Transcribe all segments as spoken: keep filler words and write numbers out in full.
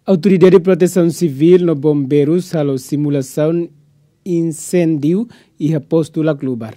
Autoridade de Proteção Civil no Bombeiros a simulação incêndio e apostula global.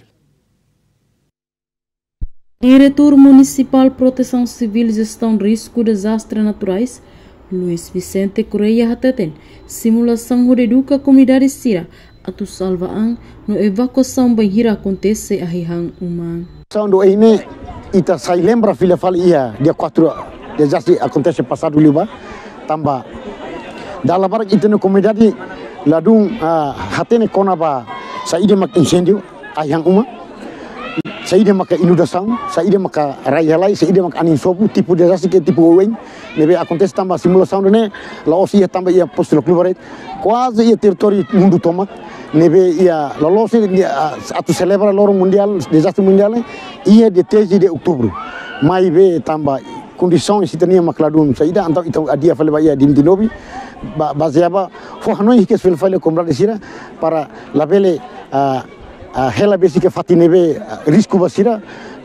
Diretor Municipal Proteção Civil e Gestão de Risco de Desastres Naturais, Luiz Vicente Correia Hateten, simulação de educa a comunidade Sira, atu salvaan no evacuação banheira acontece a Rihang Uma. Quando ini ita sai lembra filha fala ia dia quatro desastre acontece passado liba tambah dalam barak itu na komunidade ladung hatene kona ba saide mak incêndio ayang uma saide mak inundação saide mak rayalai saide mak anin sobu tipo desastre que tipo owen nebe acontece tambah simulação ne laosi ia tambah ia postura klubaret quase ia território mundo toma nebe ia lolosi atu celebra loro mundial desastre mundial ia de treze de outubro mai be tambah condições sitania makladum saida antau itu adia fale ba ia dimdinobi baseaba fo hanoi que fele fale comprar desira para labele a hela basic fatinebe risco basira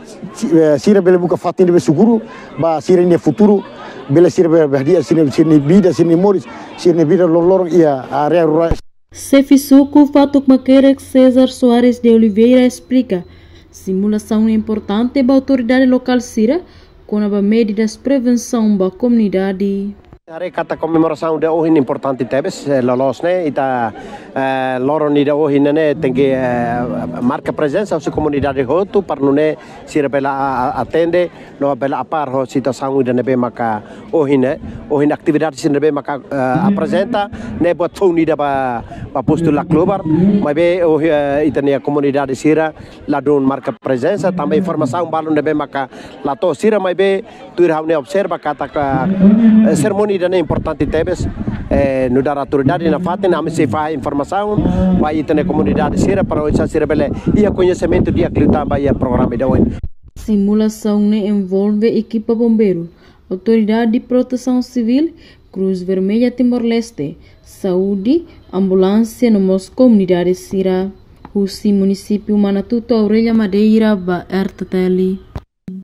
sira bele buka fatinebe seguro ba sira ne futuro bele sira berdia sira sira vida sira moris sira vida lolor ia area rural. Cefisuco Fatuk Makerek César Soares de Oliveira explica simulação importante para a autoridade local Sira com as medidas de prevenção para a comunidade. Hari kata komemoração de ohin importante tebes lolos ne ita loro ni de ohin ne tengi marca presença os comunidade hotu parnune sira bela atende no bela apar ho situação de nebe maka ohin ohin atividade sira nebe maka apresenta ne buat funi da ba ba postula global mabe ita ne comunidade sira ladun marca presença também informação balu nebe maka lato sira mabe tuir haune observa kata sermoni dan importante tebes eh, no dar autoridade na faten a se faz informação vai ter comunidade sira para essa sira bele e conhecimento de aclitar vai programa de hoje. Simulação ne envolve equipa bombeiro, autoridade de proteção civil, Cruz Vermelha Timor-Leste, saúde, ambulância no mos comunidade sira, o município Manatuto Aurelia Madeira ba R T T L.